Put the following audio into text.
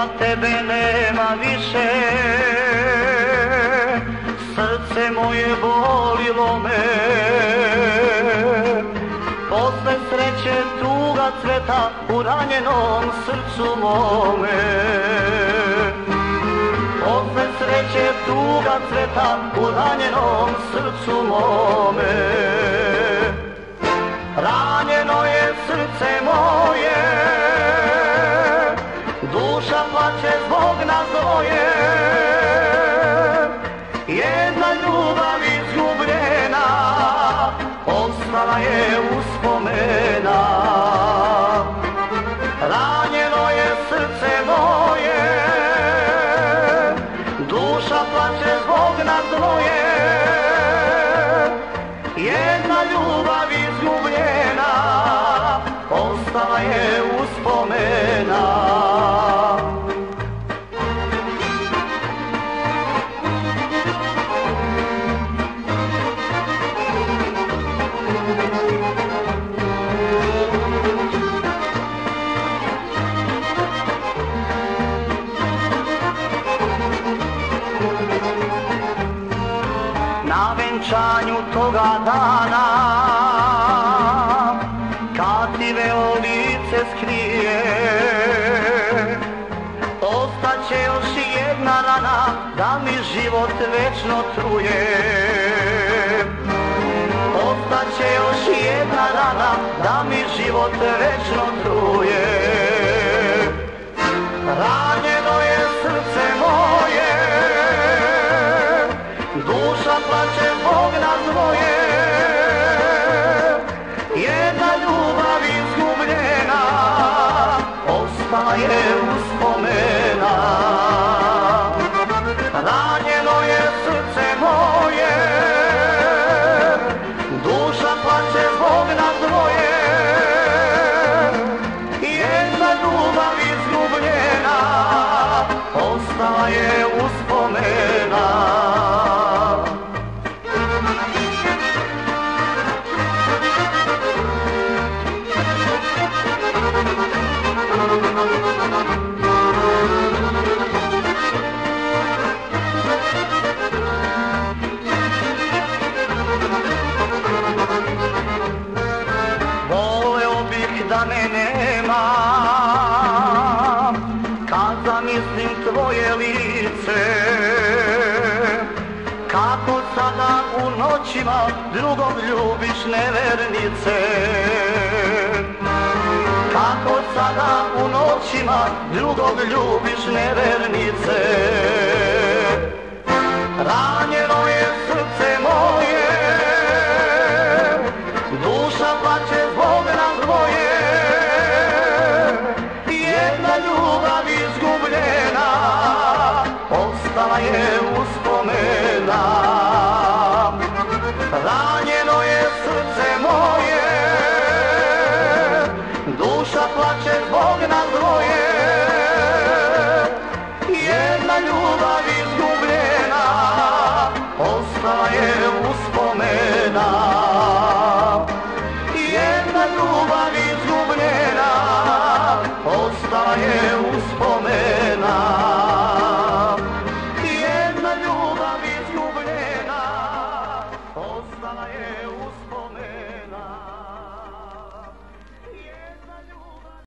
tebe nema više, srce moje bolilo me. Posle sreće tuga cveta u ranjenom srcu mome. Posle sreće tuga cveta u ranjenom srcu mome. Ranjeno je srce moje, duša plače zbog nas dvoje. Jedna ljubav izgubljena, ostala je uspomena. Ranjeno je srce moje, duša plače zbog nas dvoje. Jedna ljubav izgubljena, ostala je uspomena. Na venčanju toga dana, kad ti veo lice skrije, ostaće još jedna rana da mi život večno truje. Ostaće još jedna rana da mi život večno truje. Ranjeno je srce moje, duša plače zbog nas dvoje. Jedna ljubav izgubljena, ostala je uspomena. Ranjeno je srce moje, duša plače zbog nas dvoje. Jedna ljubav izgubljena, ostala je uspomena. Voleo bih da me nema, kad zamislim tvoje lice. Kako sada u noćima drugog ljubiš nevernice. Kako sada u noćima drugog ljubiš nevernice. Ranjeno je srce moje, duša plače zbog nas dvoje. Jedna ljubav izgubljena, ostala je uspomena. Ranjeno je srce moje, duša plače zbog nas dvoje. Jedna ljubav izgubljena, ostala je uspomena. Jedna ljubav izgubljena, ostala je uspomena. Jedna ljubav izgubljena, ostala je uspomena.